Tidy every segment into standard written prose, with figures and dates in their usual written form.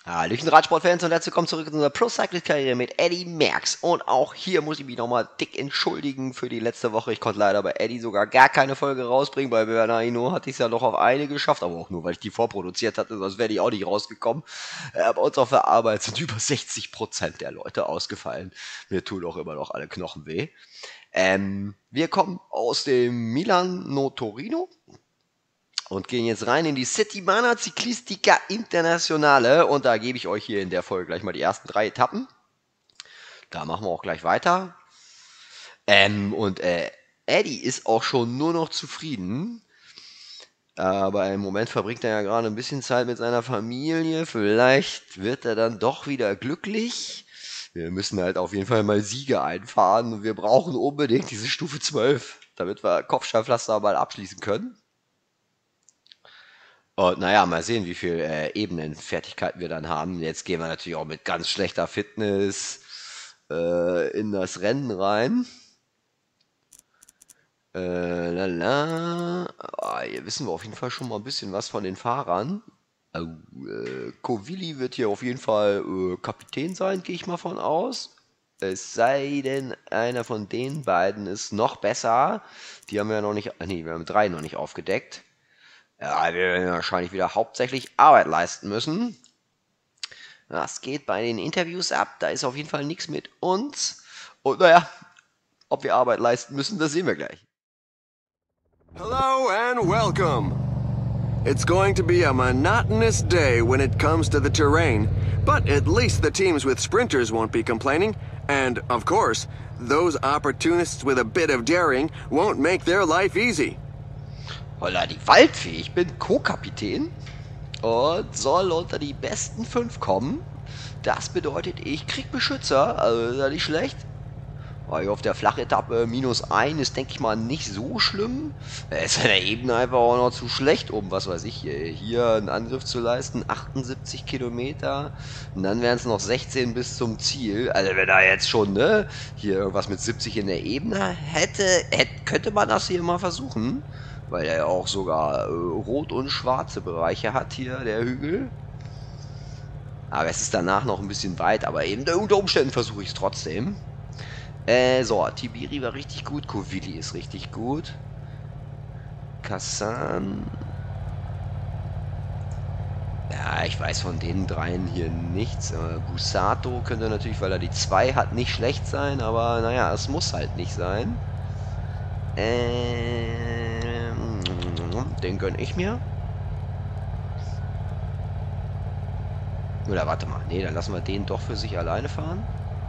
Hallöchen Radsportfans und herzlich willkommen zurück zu unserer Pro-Cyclist-Karriere mit Eddie Merckx. Und auch hier muss ich mich nochmal dick entschuldigen für die letzte Woche. Ich konnte leider bei Eddie sogar gar keine Folge rausbringen. Bei Bernardino hatte ich es ja noch auf eine geschafft, aber auch nur, weil ich die vorproduziert hatte, sonst wäre die auch nicht rausgekommen. Bei uns auf der Arbeit sind über 60% der Leute ausgefallen. Mir tun auch immer noch alle Knochen weh. Wir kommen aus dem Milano Torino und gehen jetzt rein in die Settimana Ciclistica Internazionale. Und da gebe ich euch hier in der Folge gleich mal die ersten 3 Etappen. Da machen wir auch gleich weiter. Eddie ist auch schon nur noch zufrieden. Aber im Moment verbringt er ja gerade ein bisschen Zeit mit seiner Familie. Vielleicht wird er dann doch wieder glücklich. Wir müssen halt auf jeden Fall mal Siege einfahren. Und wir brauchen unbedingt diese Stufe 12, damit wir Kopfsteinpflaster mal abschließen können. Und naja, mal sehen, wie viel Ebenenfertigkeiten wir dann haben. Jetzt gehen wir natürlich auch mit ganz schlechter Fitness in das Rennen rein. Hier wissen wir auf jeden Fall schon mal ein bisschen was von den Fahrern. Covilli wird hier auf jeden Fall Kapitän sein, gehe ich mal von aus. Es sei denn, einer von den beiden ist noch besser. Die haben wir ja noch nicht, nee, wir haben 3 noch nicht aufgedeckt. Ja, wir werden wahrscheinlich wieder hauptsächlich Arbeit leisten müssen. Das geht bei den Interviews ab. Da ist auf jeden Fall nichts mit uns. Und naja, ob wir Arbeit leisten müssen, das sehen wir gleich. Hello and welcome. It's going to be a monotonous day when it comes to the terrain, but at least the teams with sprinters won't be complaining. And, of course, those opportunists with a bit of daring won't make their life easy. Holla, die Waldfee. Ich bin Co-Kapitän und soll unter die besten 5 kommen. Das bedeutet, ich krieg Beschützer, also ist ja nicht schlecht. Weil auf der Flachetappe -1 ist, denke ich mal, nicht so schlimm. Ist in der Ebene einfach auch noch zu schlecht, um, was weiß ich, hier einen Angriff zu leisten. 78 Kilometer. Und dann wären es noch 16 bis zum Ziel. Also wenn er jetzt schon, ne, hier irgendwas mit 70 in der Ebene hätte, könnte man das hier mal versuchen. Weil er ja auch sogar rot und schwarze Bereiche hat hier, der Hügel. Aber es ist danach noch ein bisschen weit, aber eben unter Umständen versuche ich es trotzdem. So, Tiberi war richtig gut, Covilli ist richtig gut. Kassan. Ja, ich weiß von den dreien hier nichts. Busato könnte natürlich, weil er die 2 hat, nicht schlecht sein, aber naja, es muss halt nicht sein. Den gönne ich mir. Oder warte mal, nee, dann lassen wir den doch für sich alleine fahren.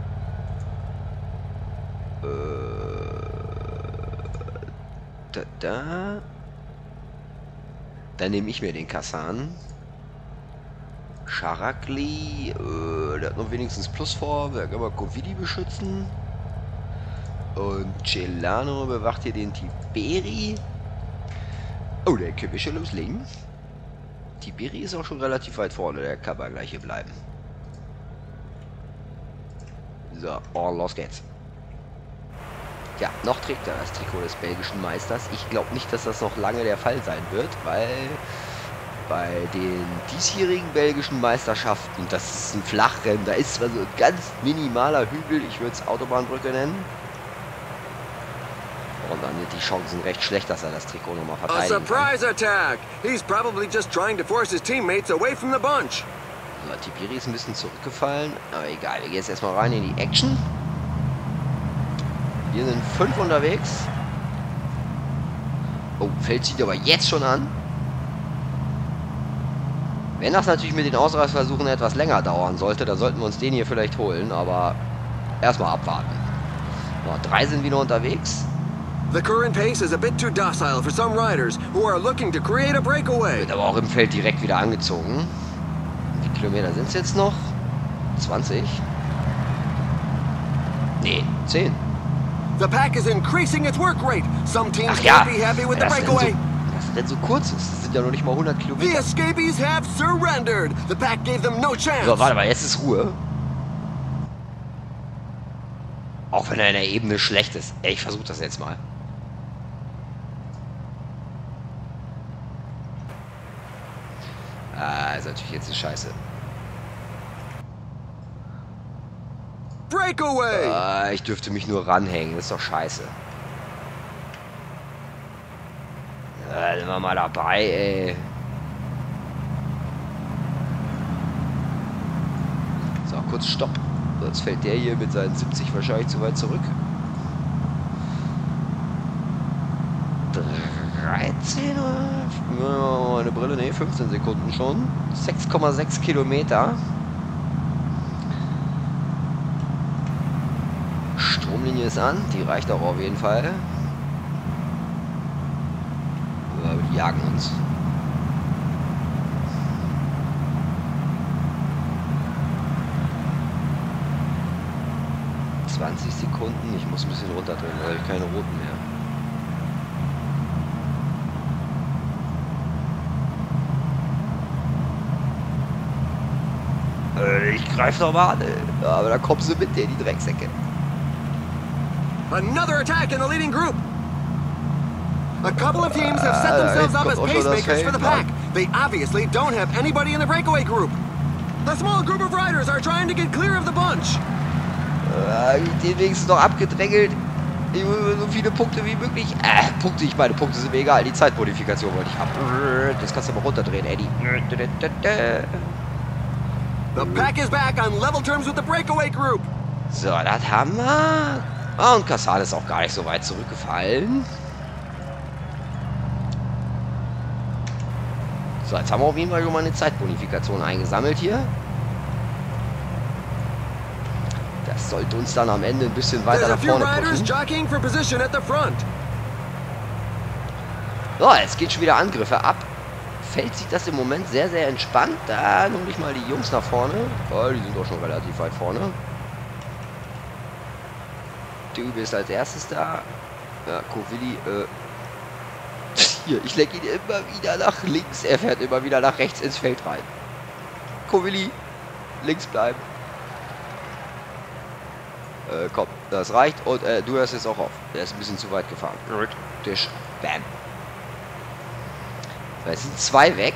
Dann nehme ich mir den Kassan. Charakli, der hat noch wenigstens Plus vor, der kann mal Covilli beschützen. Und Celano bewacht hier den Tiberi. Oh, der können wir schon loslegen. Tiberi ist auch schon relativ weit vorne, der kann aber gleich hier bleiben. So, oh, los geht's. Ja, noch trägt er das Trikot des belgischen Meisters. Ich glaube nicht, dass das noch lange der Fall sein wird, weil bei den diesjährigen belgischen Meisterschaften, das ist ein Flachrennen, da ist zwar so ein ganz minimaler Hügel, ich würde es Autobahnbrücke nennen. Und dann sind die Chancen recht schlecht, dass er das Trikot nochmal verteidigen kann. A surprise attack! He's probably just trying to force his teammates away from the bunch. So, Tiberi ist ein bisschen zurückgefallen, aber egal, wir gehen jetzt erstmal rein in die Action. Hier sind 5 unterwegs. Oh, Feld zieht aber jetzt schon an. Wenn das natürlich mit den Ausreißversuchen etwas länger dauern sollte, dann sollten wir uns den hier vielleicht holen, aber erstmal abwarten. Noch 3 sind wieder unterwegs. The current pace is a bit too docile for some riders who are looking to create a breakaway. Wird aber auch im Feld direkt wieder angezogen. Wie viele Kilometer sind es jetzt noch? 20? Nee, 10. The pack is increasing its work rate. Some teams Ach ja, won't be happy with the das breakaway. Rennen so kurz ist. Das sind ja noch nicht mal 100 The Kilometer. escapees have surrendered. The pack gave them no chance. So, warte mal, jetzt ist Ruhe. Auch wenn er in der Ebene schlecht ist. Ey, ich versuche das jetzt mal. Ist natürlich jetzt eine Scheiße. breakaway! Ich dürfte mich nur ranhängen, das ist doch scheiße. Sind wir mal dabei, ey. So, kurz Stopp. Sonst fällt der hier mit seinen 70 wahrscheinlich zu weit zurück. 13 oder... Meine Brille, ne, 15 Sekunden schon. 6,6 Kilometer. Stromlinie ist an, die reicht auch auf jeden Fall. Aber die jagen uns. Sekunden. Ich muss ein bisschen runterdrehen, weil ich keine roten mehr. Ich greife nochmal an, aber da kommen sie mit dir, die Drecksäcke. Another attack in the leading group. A couple of teams have set themselves up as pacemakers for the pack. They obviously don't have anybody in the breakaway group. The small group of riders are trying to get clear of the bunch. Die wenigstens noch abgedrängelt. Ich will so viele Punkte wie möglich. Punkte, ich meine, Punkte sind mir egal. Die Zeitmodifikation wollte ich haben. Das kannst du mal runterdrehen, Eddie. The pack is back on level terms with the breakaway group. So, das haben wir. Und Kassan ist auch gar nicht so weit zurückgefallen. So, jetzt haben wir auf jeden Fall schon mal eine Zeitbonifikation eingesammelt hier. Das sollte uns dann am Ende ein bisschen weiter nach vorne pushen. So, jetzt geht schon wieder Angriffe ab. Fällt sich das im Moment sehr, sehr entspannt. Da hole ich mal die Jungs nach vorne. Oh, die sind doch schon relativ weit vorne. Du bist als erstes da. Ja, Kovilli, hier, ich lenke ihn immer wieder nach links. Er fährt immer wieder nach rechts ins Feld rein. Kovilli, links bleiben. Komm, das reicht. Und du hörst jetzt auch auf. Der ist ein bisschen zu weit gefahren. Tisch. Bam. Da sind zwei weg.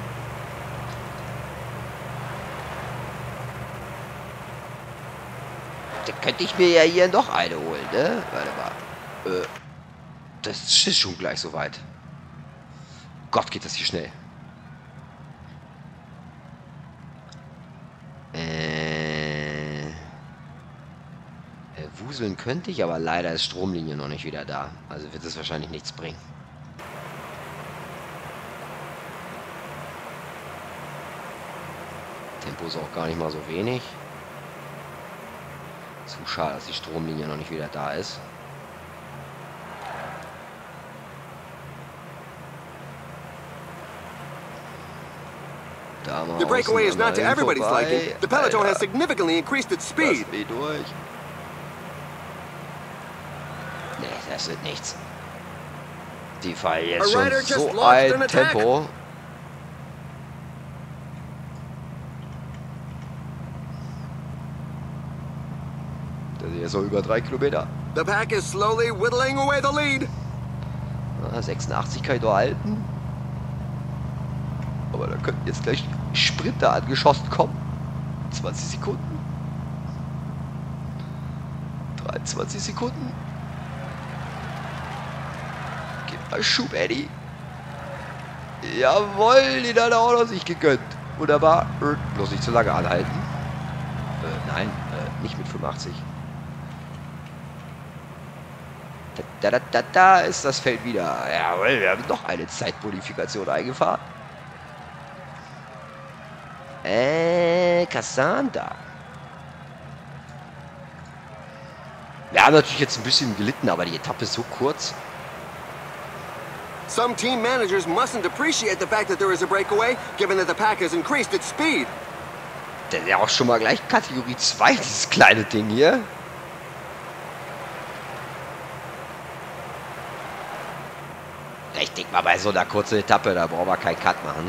Da könnte ich mir ja hier noch eine holen, ne? Warte mal. Das ist schon gleich so weit. Gott, geht das hier schnell. Wuseln könnte ich, aber leider ist Stromlinie noch nicht wieder da. Also wird es wahrscheinlich nichts bringen. Tempo ist auch gar nicht mal so wenig. Zu schade, dass die Stromlinie noch nicht wieder da ist. The breakaway is not to everybody's liking. The peloton has significantly increased its speed. Lass mich durch. Nee, das wird nichts. Die fahren jetzt schon so ein Tempo. Das ist jetzt so über 3 Kilometer. The pack is slowly whittling away the lead. 86 kann ich doch halten. Aber da könnten jetzt gleich Sprinter angeschossen kommen. 20 Sekunden. 23 Sekunden. Gib mal Schub, Eddie. Jawohl, den hat er auch noch sich gegönnt. Wunderbar. Bloß nicht zu lange anhalten. Nein, nicht mit 85. Da ist das Feld wieder. Jawohl, wir haben noch eine Zeitmodifikation eingefahren. Kassan da. Wir haben natürlich jetzt ein bisschen gelitten, aber die Etappe ist so kurz. Some team managers mustn't appreciate the fact that there is a breakaway, given that the pack has increased its speed. Das ist ja auch schon mal gleich Kategorie 2, dieses kleine Ding hier. Ich denke mal, bei so einer kurzen Etappe, da brauchen wir keinen Cut machen.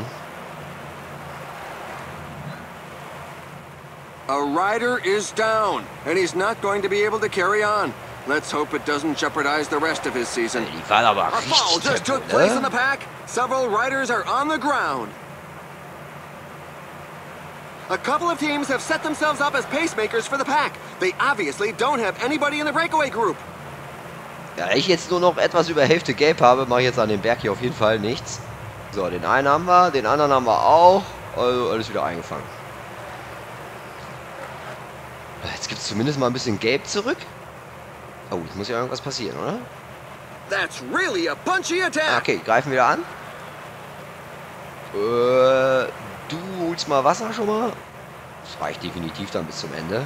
A rider is down, and he's not going to be able to carry on. Let's hope it doesn't jeopardize the rest of his season. Die waren aber A fall richtig just Tempo, took place in ne? the pack. Several riders are on the ground. A couple of teams have set themselves up as pacemakers for the pack. They obviously don't have anybody in the breakaway group. Da ich jetzt nur noch etwas über Hälfte Gelb habe, mache ich jetzt an dem Berg hier auf jeden Fall nichts. So, den einen haben wir, den anderen haben wir auch. Also alles wieder eingefangen. Jetzt gibt es zumindest mal ein bisschen Gelb zurück. Oh, jetzt muss ja irgendwas passieren, oder? That's really a punchy attack. Okay, greifen wieder an. Du holst mal Wasser schon mal. Das reicht definitiv dann bis zum Ende.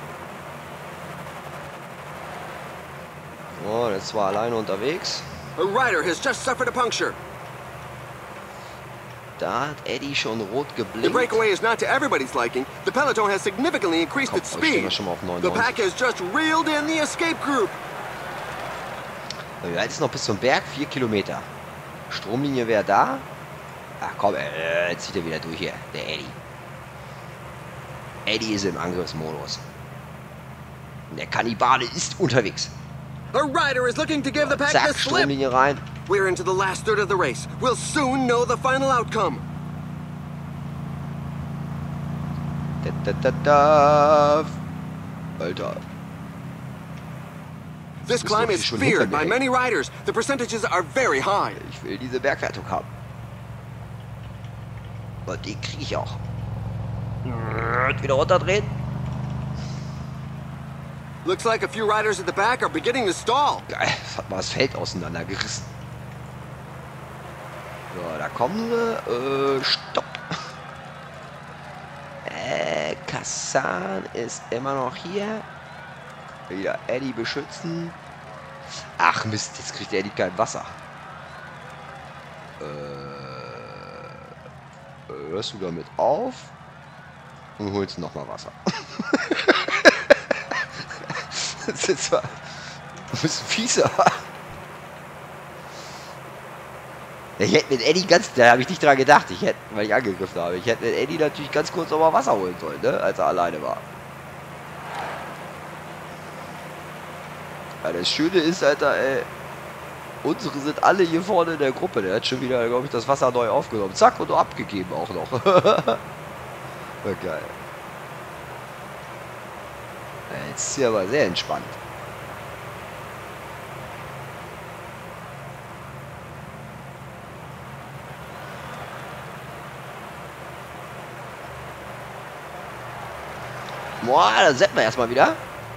So, jetzt war alleine unterwegs. A rider has just suffered a puncture. Da hat Eddie schon rot The geblinkt. breakaway is not to everybody's liking. The peloton has significantly increased Komm, its stehen wir speed. schon mal auf The 99. pack has just reeled in the escape group. Wie weit ist noch bis zum Berg? 4 Kilometer. Stromlinie wäre da. Ach komm, jetzt zieht er wieder durch hier, der Eddie. Eddie ist im Angriffsmodus. Der Kannibale ist unterwegs. A rider is looking to give the pack the Zack, slip. Stromlinie rein. We're into the last third of the race. We'll soon know the final outcome. Alter. This Ist climb doch is schon feared hinter by mir, many riders. The percentages are very high. Ich will diese Bergwertung haben. Und die kriege ich auch. Wieder runterdrehen. Looks like a few riders at the back are beginning to stall. Geil, das hat mal das Feld auseinandergerissen. So, da kommen sie. Stopp. Kassan ist immer noch hier. Wieder Eddie beschützen. Ach Mist, jetzt kriegt Eddie kein Wasser. Hörst du damit auf? Und holst nochmal Wasser. Das ist zwar ein bisschen fieser. Ich hätte mit Eddie da habe ich nicht dran gedacht, weil ich angegriffen habe. Ich hätte mit Eddie natürlich ganz kurz nochmal Wasser holen sollen, ne? Als er alleine war. Ja, das Schöne ist, Alter, ey, unsere sind alle hier vorne in der Gruppe. Der hat schon wieder, glaube ich, das Wasser neu aufgenommen. Zack, und abgegeben auch noch. Ja, geil. Ja, jetzt ist hier aber sehr entspannt. Boah, da setzen wir erstmal wieder.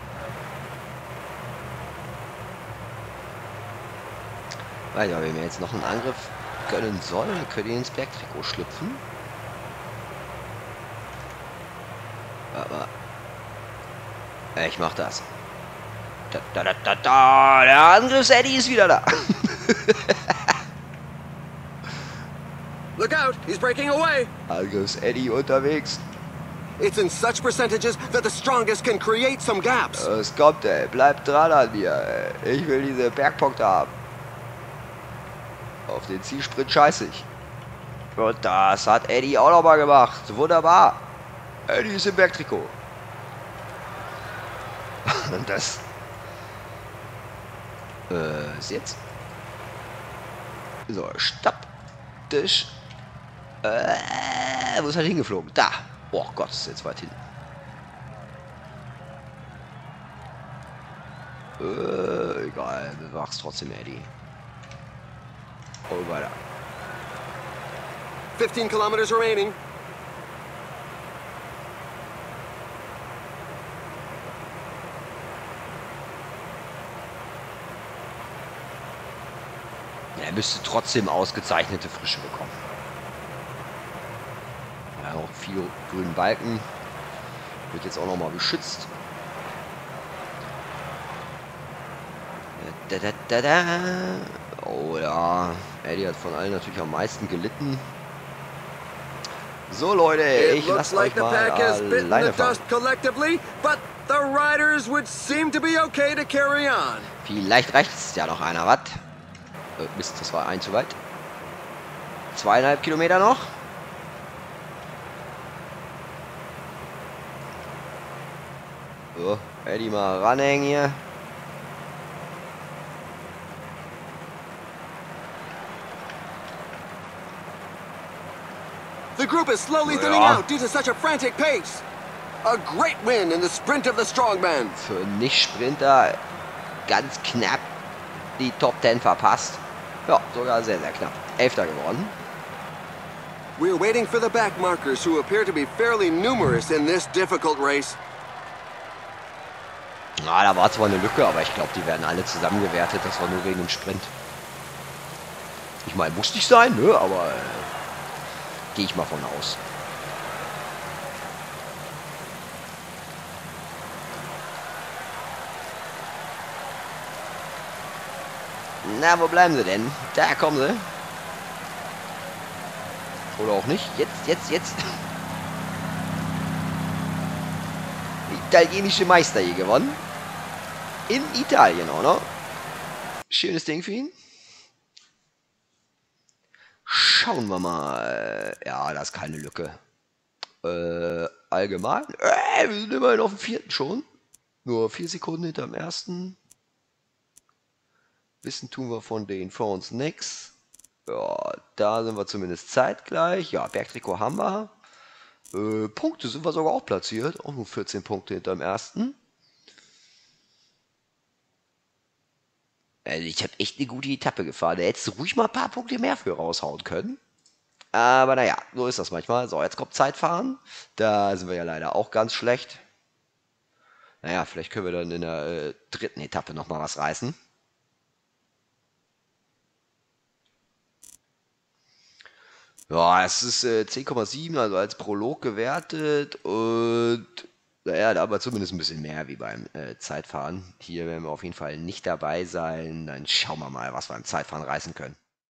Weil ja, wenn wir jetzt noch einen Angriff gönnen sollen, dann können wir ins Bergtrikot schlüpfen. Aber ich mach das. Der Angriffs-Eddie ist wieder da. Look out, he's breaking away. Angriffs-Eddie unterwegs. It's in such percentages that the strongest can create some gaps. Es kommt, ey. Bleibt dran an mir, ey. Ich will diese Bergpunkte haben. Auf den Zielsprint scheiße ich. Und das hat Eddie auch noch mal gemacht. Wunderbar. Eddie ist im Bergtrikot. Und das ist jetzt. So, stopp. Tisch. Wo ist er hingeflogen? Da. Oh Gott, ist jetzt weit hin. Egal, wir wachsen trotzdem, Eddie. Und weiter. 15 kilometers remaining. Er müsste trotzdem ausgezeichnete Frische bekommen. Ja, auch viel grünen Balken. Wird jetzt auch noch mal beschützt. Oh ja, Eddie hat von allen natürlich am meisten gelitten. So Leute, ich lasse euch mal alleine fahren. Vielleicht reicht es ja noch einer, was? Mist, das war ein zu weit. 2,5 Kilometer noch. So, Eddie mal ranhängen hier. The group is slowly thinning out due to such a frantic pace. A great win in the sprint of the strongman. Für Nicht-Sprinter ganz knapp die Top 10 verpasst. Ja, sogar sehr, sehr knapp. 11. geworden. We're waiting for the back markers who appear to be fairly numerous in this difficult race. Na, da war zwar eine Lücke, aber ich glaube, die werden alle zusammengewertet. Das war nur wegen dem Sprint. Ich meine, muss nicht sein, ne? Aber gehe ich mal von aus. Na, wo bleiben sie denn? Da kommen sie. Oder auch nicht. Jetzt. Italienische Meister hier gewonnen. In Italien auch noch. Schönes Ding für ihn. Schauen wir mal. Ja, da ist keine Lücke. Allgemein. Wir sind immerhin auf dem 4. schon. Nur 4 Sekunden hinter dem ersten. Wissen tun wir von denen vor uns nichts. Ja, da sind wir zumindest zeitgleich. Ja, Bergtrikot haben wir. Punkte sind wir sogar auch platziert. Auch nur 14 Punkte hinter dem ersten. Also ich habe echt eine gute Etappe gefahren. Da hättest du ruhig mal ein paar Punkte mehr für raushauen können. Aber naja, so ist das manchmal. So, jetzt kommt Zeitfahren. Da sind wir ja leider auch ganz schlecht. Naja, vielleicht können wir dann in der 3. Etappe nochmal was reißen. Ja, es ist 10,7, also als Prolog gewertet und naja, da haben wir zumindest ein bisschen mehr wie beim Zeitfahren. Hier werden wir auf jeden Fall nicht dabei sein. Dann schauen wir mal, was wir im Zeitfahren reißen können.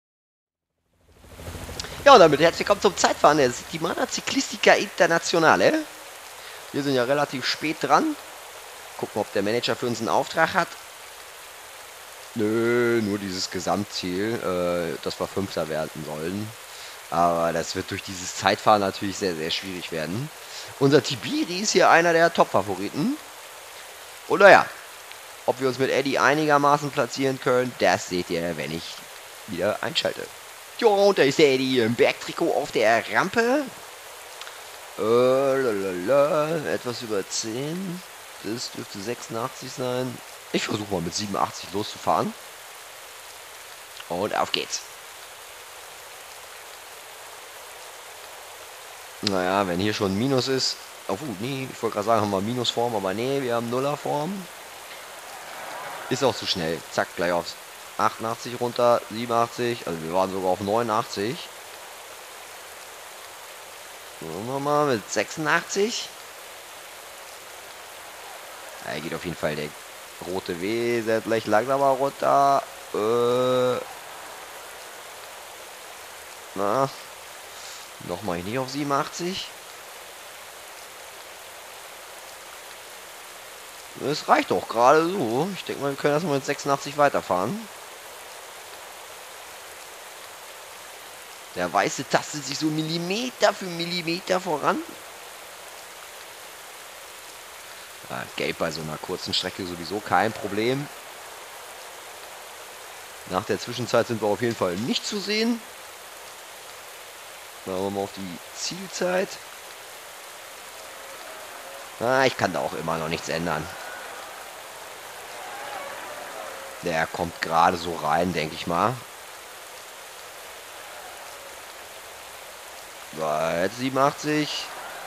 Ja, und damit herzlich willkommen zum Zeitfahren der Settimana Ciclistica Internazionale. Wir sind ja relativ spät dran. Gucken, ob der Manager für uns einen Auftrag hat. Nö, nur dieses Gesamtziel, dass wir 5. werden sollen. Aber das wird durch dieses Zeitfahren natürlich sehr, sehr schwierig werden. Unser Tibiri ist hier einer der Top-Favoriten. Und naja, ob wir uns mit Eddie einigermaßen platzieren können, das seht ihr, wenn ich wieder einschalte. Ja, und da ist der Eddie im Bergtrikot auf der Rampe. Etwas über 10. Das dürfte 86 sein. Ich versuche mal mit 87 loszufahren. Und auf geht's. Naja, wenn hier schon ein Minus ist. Oh, nee, ich wollte gerade sagen, haben wir Minusform, aber nee, wir haben Nullerform. Ist auch zu schnell. Zack, gleich aufs 88 runter, 87. Also wir waren sogar auf 89. Machen wir mal mit 86. Da geht auf jeden Fall der rote wesentlich langsamer runter. Na. Nochmal nicht auf 87. Es reicht doch gerade so. Ich denke mal, wir können erstmal mit 86 weiterfahren. Der Weiße tastet sich so Millimeter für Millimeter voran. Ja, Gelb bei so einer kurzen Strecke sowieso kein Problem. Nach der Zwischenzeit sind wir auf jeden Fall nicht zu sehen. Schauen wir mal auf die Zielzeit. Ich kann da auch immer noch nichts ändern. Der kommt gerade so rein, denke ich mal. So, jetzt 87.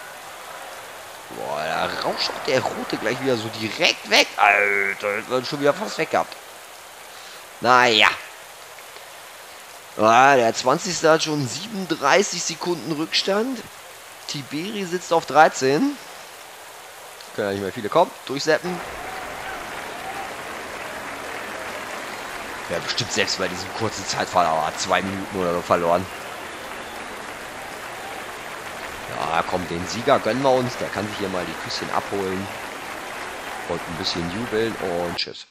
Boah, da rauscht auch der Rote gleich wieder so direkt weg. Alter, das wird schon wieder fast weg gehabt. Naja. Der 20. hat schon 37 Sekunden Rückstand. Tiberi sitzt auf 13. Können ja nicht mehr viele kommen. Durchseppen. Ja, bestimmt selbst bei diesem kurzen Zeitfahren, aber 2 Minuten oder so verloren. Ja, komm, den Sieger gönnen wir uns. Der kann sich hier mal die Küsschen abholen. Und ein bisschen jubeln und tschüss.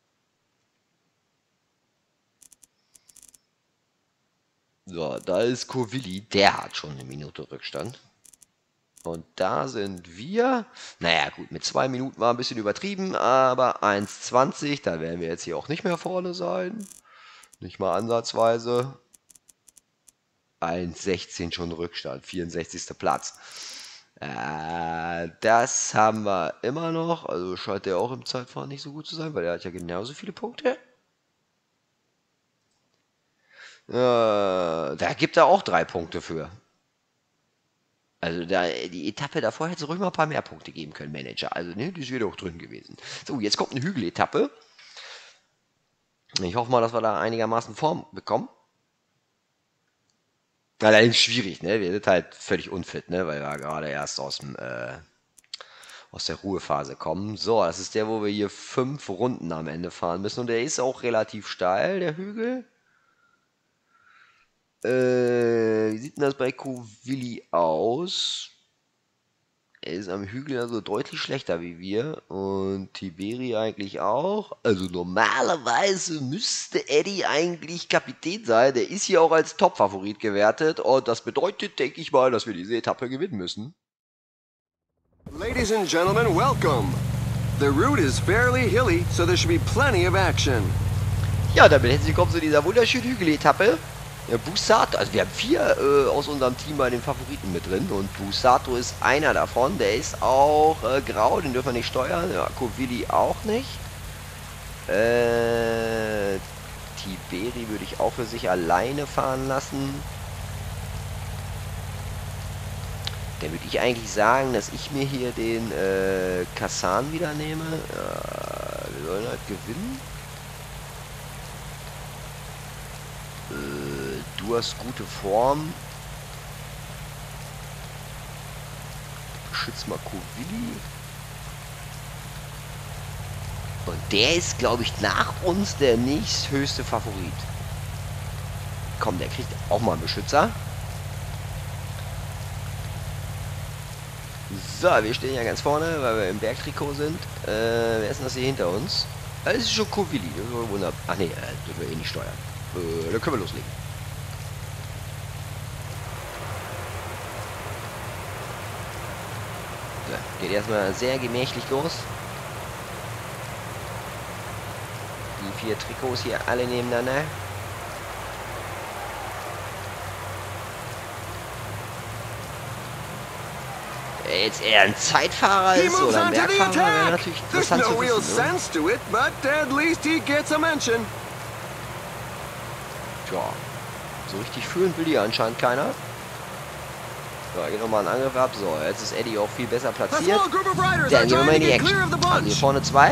So, da ist Covilli. Der hat schon eine Minute Rückstand. Und da sind wir. Naja, gut, mit 2 Minuten war ein bisschen übertrieben, aber 1,20. Da werden wir jetzt hier auch nicht mehr vorne sein. Nicht mal ansatzweise. 1,16 schon Rückstand, 64. Platz. Das haben wir immer noch, also scheint der auch im Zeitfahren nicht so gut zu sein, weil er hat ja genauso viele Punkte. Da gibt er auch 3 Punkte für. Also die Etappe davor hätte es ruhig mal ein paar mehr Punkte geben können, Manager. Also ne, die ist wieder auch drin gewesen. So, jetzt kommt eine Hügeletappe. Ich hoffe mal, dass wir da einigermaßen Form bekommen. Allerdings schwierig, ne? Wir sind halt völlig unfit, ne? Weil wir gerade erst aus der Ruhephase kommen. So, das ist der, wo wir hier 5 Runden am Ende fahren müssen. Und der ist auch relativ steil, der Hügel. Wie sieht denn das bei Covilli aus? Er ist am Hügel also deutlich schlechter wie wir. Und Tiberi eigentlich auch. Also normalerweise müsste Eddie eigentlich Kapitän sein. Der ist hier auch als Top-Favorit gewertet. Und das bedeutet, denke ich mal, dass wir diese Etappe gewinnen müssen. Ladies and gentlemen, welcome. The route is fairly hilly, so there should be plenty of action. Ja, damit herzlich willkommen zu dieser wunderschönen Hügeletappe. Ja, Busato, also wir haben 4 aus unserem Team bei den Favoriten mit drin und Busato ist einer davon. Der ist auch grau, den dürfen wir nicht steuern. Ja, Covilli auch nicht. Tiberi würde ich auch für sich alleine fahren lassen. Dann würde ich eigentlich sagen, dass ich mir hier den Kassan wieder nehme. Ja, wir sollen halt gewinnen. Du hast gute Form. Schütz mal Covilli. Und der ist, glaube ich, nach uns der nächsthöchste Favorit. Komm, der kriegt auch mal einen Beschützer. So, wir stehen ja ganz vorne, weil wir im Bergtrikot sind. Wer ist denn das hier hinter uns? Das ist schon Covilli. Ach nee, dürfen wir eh nicht steuern. Dann können wir loslegen. So, geht erstmal sehr gemächlich los. Die 4 Trikots hier alle nebeneinander. Jetzt eher ein Zeitfahrer ist oder ein Bergfahrer, wäre natürlich interessant zu wissen. Ne? Tja, so richtig fühlen will die anscheinend keiner. So, geht nochmal ein Angriff ab. So, jetzt ist Eddie auch viel besser platziert. Dann gehen wir mal in die Action. Also hier vorne 2.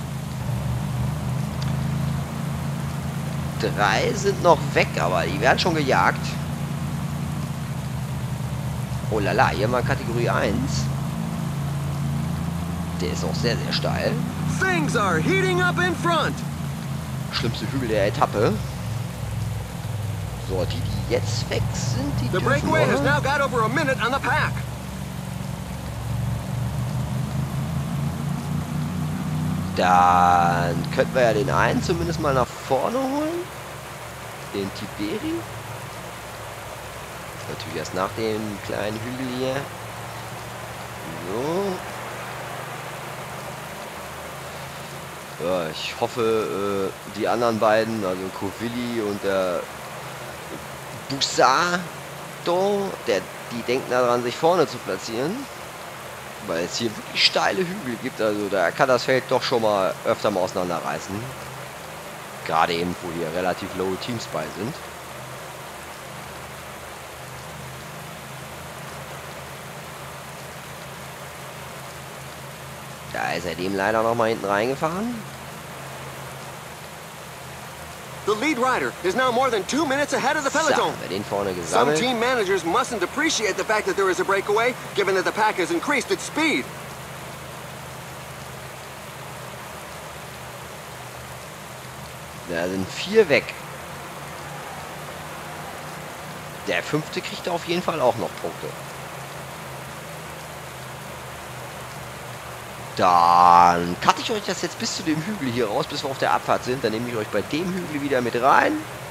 3 sind noch weg, aber die werden schon gejagt. Oh lala, hier mal Kategorie 1. Der ist auch sehr, sehr steil. Schlimmste Hügel der Etappe. So, die jetzt weg sind, die dürfen Dann könnten wir ja den einen zumindest mal nach vorne holen. Den Tiberi. Natürlich erst nach dem kleinen Hügel hier. So. Ja, ich hoffe, die anderen beiden, also Covilli und der Busato, die denken daran, sich vorne zu platzieren. Weil es hier wirklich steile Hügel gibt, also da kann das Feld doch schon mal öfter mal auseinanderreißen. Gerade eben, wo hier relativ low Teams bei sind. Da ist er dem leider noch mal hinten reingefahren. The lead rider is now more than 2 minutes ahead of the peloton. So, haben wir den vorne Some gesammelt. team managers mustn't appreciate the fact that there is a breakaway, given that the pack has increased its speed. Da sind 4 weg. Der 5. kriegt auf jeden Fall auch noch Punkte. Dann cutte ich euch das jetzt bis zu dem Hügel hier raus, bis wir auf der Abfahrt sind. Dann nehme ich euch bei dem Hügel wieder mit rein.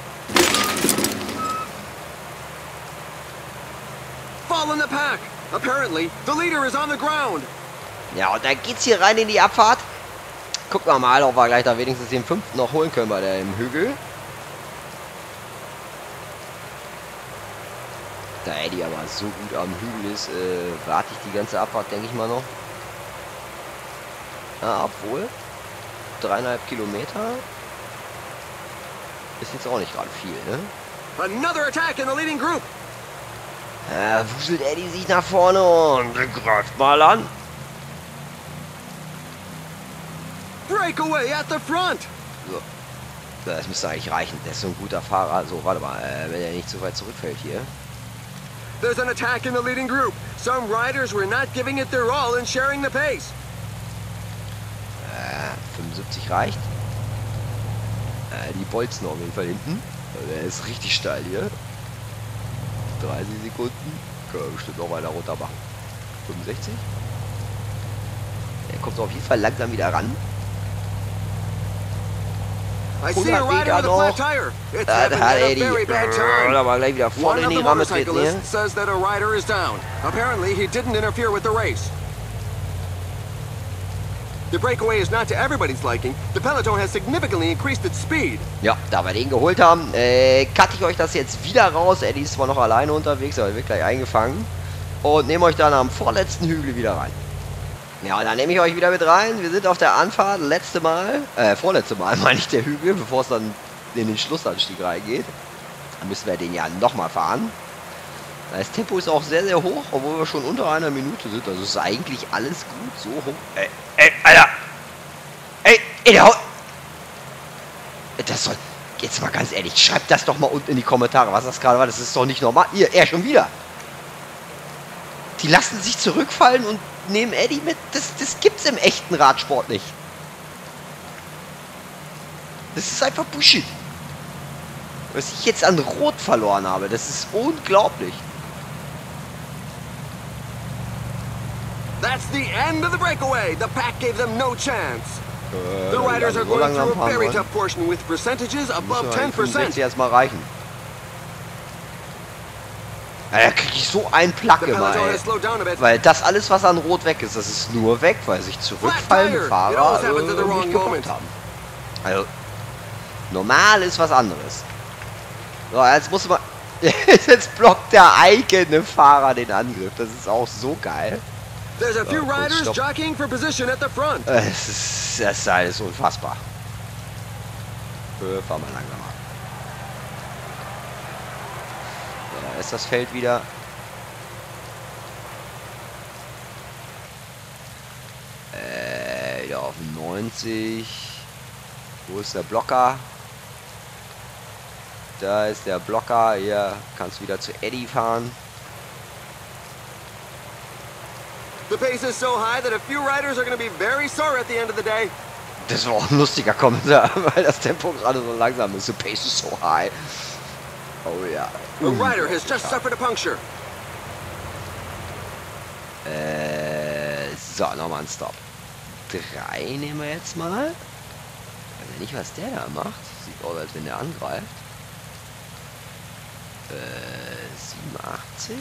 Fall in the pack. Apparently, the leader is on the ground. Ja, und dann geht's hier rein in die Abfahrt. Gucken wir mal, ob wir gleich da wenigstens den 5. noch holen können bei dem Hügel. Da Eddie aber so gut am Hügel ist, warte ich die ganze Abfahrt, denke ich mal noch. Ah, obwohl 3,5 Kilometer ist jetzt auch nicht gerade viel, ne? Another attack in the leading group. Wuselt Eddie sich nach vorne und greift mal an. Breakaway at the front. So. Das müsste eigentlich reichen. Der ist so ein guter Fahrer. So, warte mal, wenn er nicht so weit zurückfällt hier. There's an attack in the leading group. Some riders were not giving it their all and sharing the pace. 75 reicht. Die bolzen auf jeden Fall hinten. Der ist richtig steil hier. 30 Sekunden. Können wir bestimmt noch weiter runter machen. 65. Der kommt auf jeden Fall langsam wieder ran. I see a rider with a flat tire. It's having a very bad time. Aber gleich wieder voll One in of die the Ramme treten hier. motorcyclists says that a rider is down. Apparently, he didn't interfere with the race. The breakaway is not to everybody's liking. The peloton has significantly increased its speed. Ja, da wir den geholt haben, cutte ich euch das jetzt wieder raus. Eddie ist zwar noch alleine unterwegs, aber wird gleich eingefangen. Und nehme euch dann am vorletzten Hügel wieder rein. Ja, und dann nehme ich euch wieder mit rein. Wir sind auf der Anfahrt, vorletzte Mal meine ich der Hügel, bevor es dann in den Schlussanstieg reingeht. Dann müssen wir den ja nochmal fahren. Das Tempo ist auch sehr, sehr hoch, obwohl wir schon unter einer Minute sind. Also ist eigentlich alles gut, so hoch. Alter! Der haut... Das soll... Jetzt mal ganz ehrlich, schreibt das doch mal unten in die Kommentare, was das gerade war. Das ist doch nicht normal. Hier, er schon wieder. Die lassen sich zurückfallen und nehmen Eddie mit. Das gibt's im echten Radsport nicht. Das ist einfach Bullshit. Was ich jetzt an Rot verloren habe, das ist unglaublich. That's the end of the breakaway. The pack gave them no chance. The riders are so going through langsam a very fahren tough portion with percentages above wollen. 10%. Erstmal reichen. Ja, da kriege ich so einen Plack The immer, peloton ey. has slowed down a bit. Weil das alles, was an Rot weg ist, das ist nur weg, weil sich zurückfallende Fahrer It always happens at the wrong nicht geblockt moment. haben. Also, normal ist was anderes. So, jetzt muss man... Jetzt blockt der eigene Fahrer den Angriff. Das ist auch so geil. There's a few kurz riders stopp. jockeying for position at the front. Das ist alles unfassbar. Fahr mal langsamer. So, da ist das Feld wieder. Wieder auf 90. Wo ist der Blocker? Da ist der Blocker. Hier kannst du wieder zu Eddie fahren. The pace is so high that a few riders are going to be very sore at the end of the day. Das war auch ein lustiger Kommentar, weil das Tempo gerade so langsam ist. The pace is so high. Oh ja. A rider has just suffered a puncture. So, nochmal ein Stop. 3 nehmen wir jetzt mal. Ich weiß ja nicht, was der da macht. Sieht aus, als wenn der angreift. 87.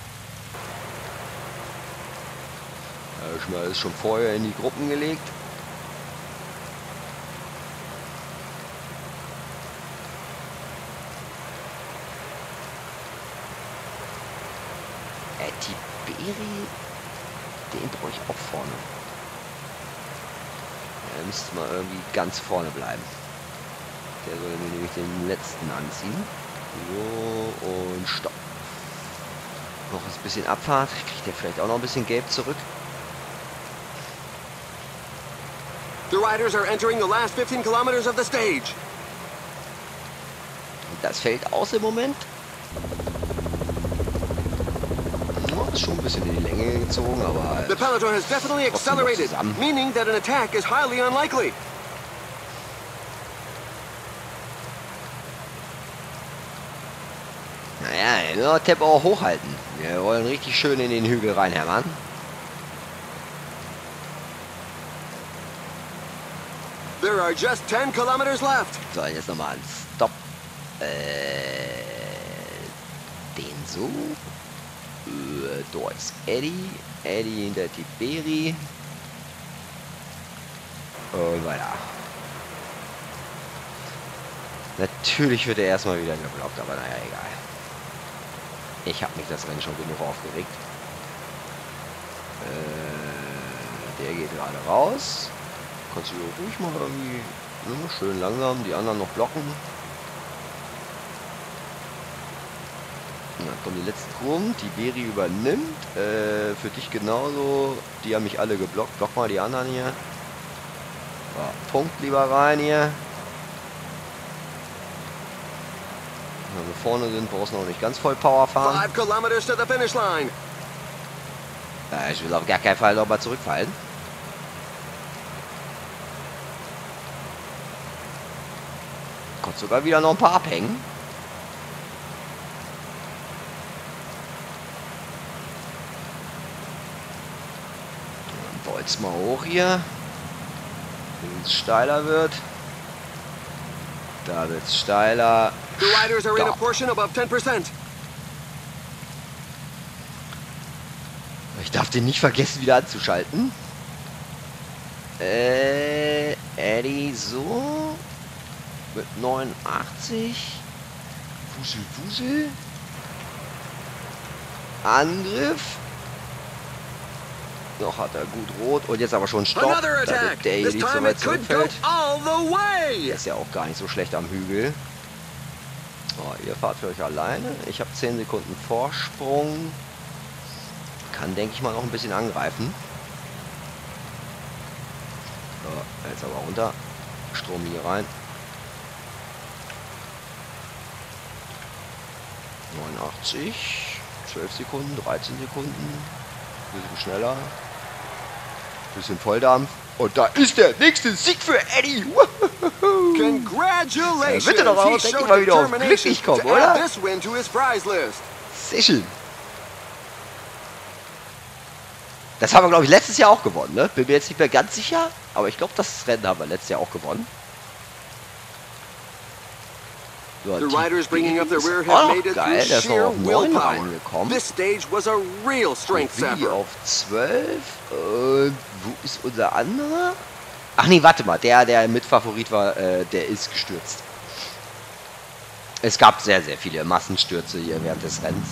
Ich mal, ist schon vorher in die Gruppen gelegt. Tiberi, den brauche ich auch vorne. Der müsste mal irgendwie ganz vorne bleiben. Der soll mir nämlich den letzten anziehen. So, und stopp. Noch ein bisschen Abfahrt. Kriegt der vielleicht auch noch ein bisschen Gelb zurück. The riders are entering the last 15 kilometers of the stage. Das fällt aus im Moment. Oh, ist schon ein bisschen in die Länge gezogen, aber... The peloton has definitely accelerated, meaning that an attack is highly unlikely. Naja, nur Tempo auch hochhalten. Wir wollen richtig schön in den Hügel reinhämmern. There are just 10 kilometers left. So, jetzt nochmal ein Stopp. Den so. Da ist Eddie. Eddie hinter Tiberi. Und weiter. Natürlich wird er erstmal wieder geblockt, aber naja, egal. Ich habe mich das Rennen schon genug aufgeregt. Der geht gerade raus. Kannst du ruhig mal irgendwie schön langsam die anderen noch blocken. Und dann kommen die letzten Kurven. Tiberi übernimmt. Für dich genauso. Die haben mich alle geblockt. Block mal die anderen hier. So, Punkt lieber rein hier. Wenn wir vorne sind, brauchst du noch nicht ganz voll Power fahren. 5 kilometers to the finish line. Ich will auf gar keinen Fall nochmal zurückfallen. Kommt sogar wieder noch ein paar abhängen. Dann bolz mal hoch hier. Wenn es steiler wird. Da wird es steiler. The riders are in a Stop. portion above 10%. Ich darf den nicht vergessen, wieder anzuschalten. Eddie so. Mit 89. Wusel, Wusel. Angriff. Noch hat er gut rot. Und jetzt aber schon Stopp. Another Da attack. wird der hier This nicht so time weit it could go zurückfällt. all the Der way. ist ja auch gar nicht so schlecht am Hügel. Oh, ihr fahrt für euch alleine. Ich habe 10 Sekunden Vorsprung. Kann, denke ich mal, noch ein bisschen angreifen. So, jetzt aber runter. Strom hier rein. 89. 12 Sekunden, 13 Sekunden. Bisschen schneller. Bisschen Volldampf. Und da ist der nächste Sieg für Eddie. Congratulations. Bitte doch auch, He denk showed mal wieder auf determination glücklich kommen, to oder? add this win to his prize list. Sehr schön. Das haben wir, glaube ich, letztes Jahr auch gewonnen, ne? Bin mir jetzt nicht mehr ganz sicher, aber ich glaube, das Rennen haben wir letztes Jahr auch gewonnen. So, The riders bringing up the rear ist auch have noch made it geil, through der ist noch sheer auf 9 willpower. reingekommen. This stage was a real strength Willi sapper. auf 12. Und wo ist unser anderer? Ach nee, warte mal, der Mitfavorit war, der ist gestürzt. Es gab sehr, sehr viele Massenstürze hier während des Rennens.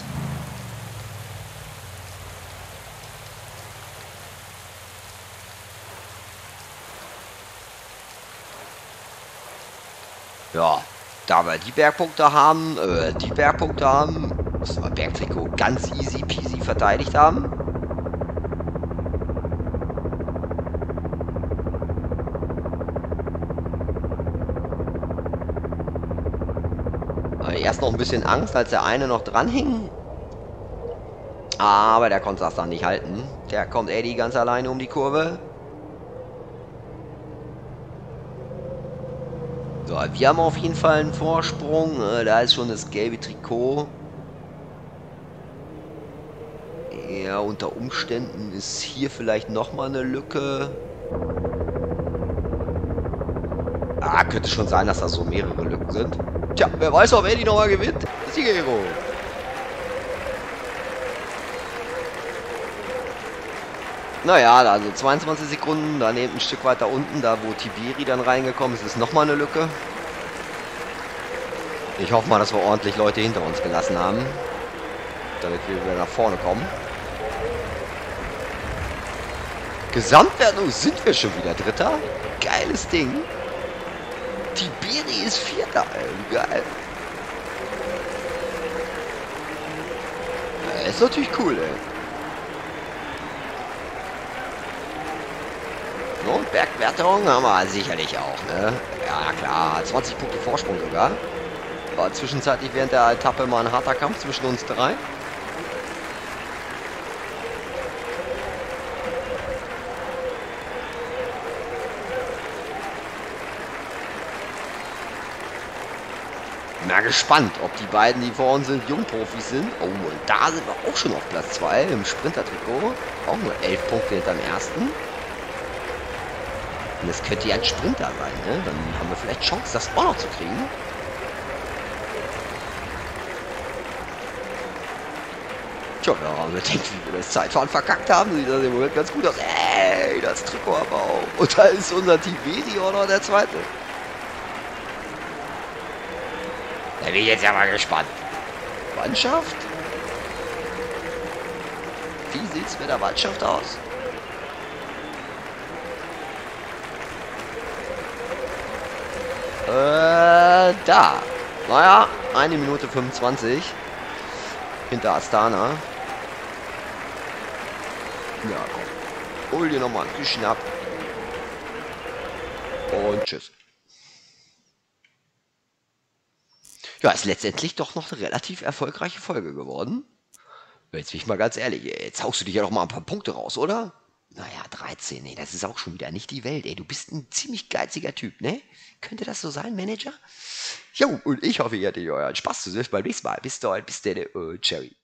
Ja, da wir die Bergpunkte haben, müssen wir Bergtrikot ganz easy peasy verteidigt haben. Erst noch ein bisschen Angst, als der eine noch dran hing. Aber der konnte das dann nicht halten. Der kommt Eddie ganz alleine um die Kurve. So, wir haben auf jeden Fall einen Vorsprung. Da ist schon das gelbe Trikot. Ja, unter Umständen ist hier vielleicht nochmal eine Lücke. Ah, könnte schon sein, dass das so mehrere Lücken sind. Tja, wer weiß, ob Eddie nochmal gewinnt. Siegerhero. Naja, also 22 Sekunden, daneben ein Stück weiter unten, da wo Tiberi dann reingekommen ist, ist nochmal eine Lücke. Ich hoffe mal, dass wir ordentlich Leute hinter uns gelassen haben, damit wir wieder nach vorne kommen. Gesamtwertung sind wir schon wieder Dritter. Geiles Ding. Tiberi ist Vierter, ey. Geil. Ja, ist natürlich cool, ey. Und Bergwertung haben wir sicherlich auch, ne? Ja, klar. 20 Punkte Vorsprung sogar. War zwischenzeitlich während der Etappe mal ein harter Kampf zwischen uns drei. Mal gespannt, ob die beiden, die vor uns sind, Jungprofis sind. Oh, und da sind wir auch schon auf Platz 2 im Sprinter-Trikot. Auch nur 11 Punkte hinterm ersten. Und das könnte ja ein Sprinter sein, ne? Dann haben wir vielleicht Chance, das auch noch zu kriegen. Tja, ja, wir denken, wie wir das Zeitfahren verkackt haben, sieht das im Moment ganz gut aus. Ey, das Trikot aber auch. Und da ist unser Tiberi auch noch der Zweite. Da bin ich jetzt ja mal gespannt. Mannschaft? Wie sieht's mit der Mannschaft aus? Da. Naja, 1 Minute 25. Hinter Astana. Ja, komm. Hol dir nochmal einen Schnapp. Und tschüss. Ja, ist letztendlich doch noch eine relativ erfolgreiche Folge geworden. Jetzt bin ich mal ganz ehrlich, jetzt haust du dich ja doch mal ein paar Punkte raus, oder? Naja, 13, nee, das ist auch schon wieder nicht die Welt, ey. Du bist ein ziemlich geiziger Typ, ne? Könnte das so sein, Manager? Jo, und ich hoffe, ihr hattet euren Spaß zu sehen. Beim nächsten Mal. Bis dahin, bis dann, Cherry.